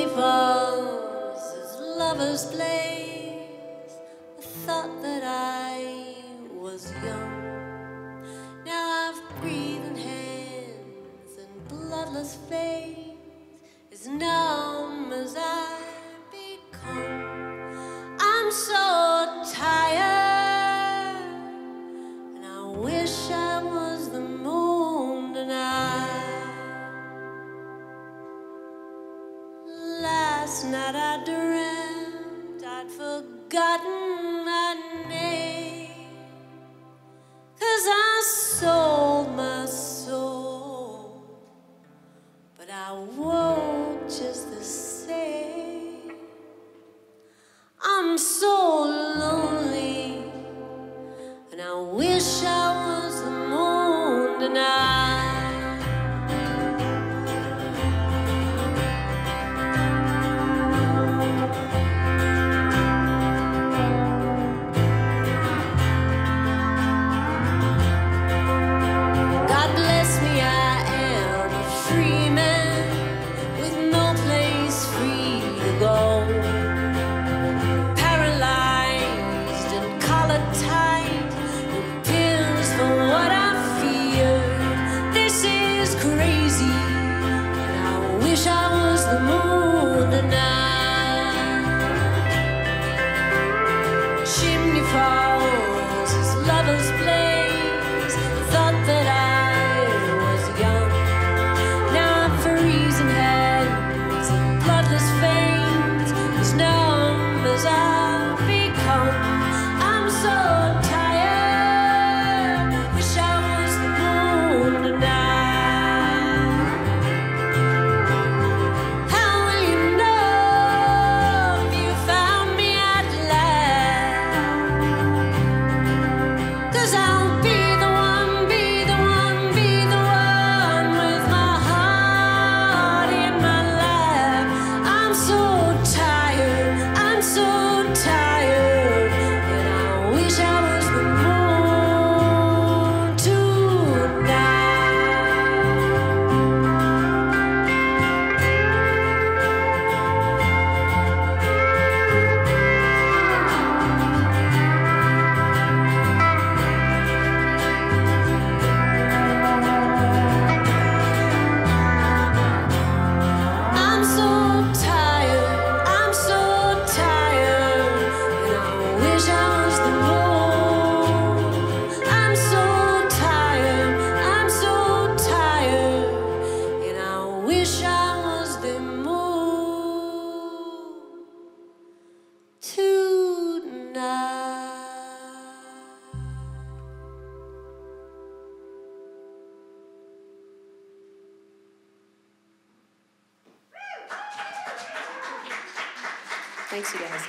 Chimney Falls is lover's place. I thought that I was young. Now I've breathing hands and bloodless face, as numb as I've become. I'm so tired, and I wish I was the moon tonight. Last night I dreamt I'd forgotten my name, 'cause I sold my soul, but I woke just the same. I'm so lonely, and I wish I was the moon tonight. Paralyzed and collar tight, with pills for what I fear. This is crazy, and I wish I was the moon tonight. Chimney Falls is lover's place. Thought that I was young. Now I'm freezing hands and bloodless veins, as numb as I've become. I'm so tired, wish I was the moon tonight. How will you know if you found me at last? 'Cause I'll be the one, be the one, be the one, with my heart in my lap. I'm so tired, I'm so tired, and I wish I was the moon tonight. I'm so tired, I'm so tired, and I wish I was the moon. I'm so tired, I'm so tired, and I wish I was the moon tonight. Thanks, you guys.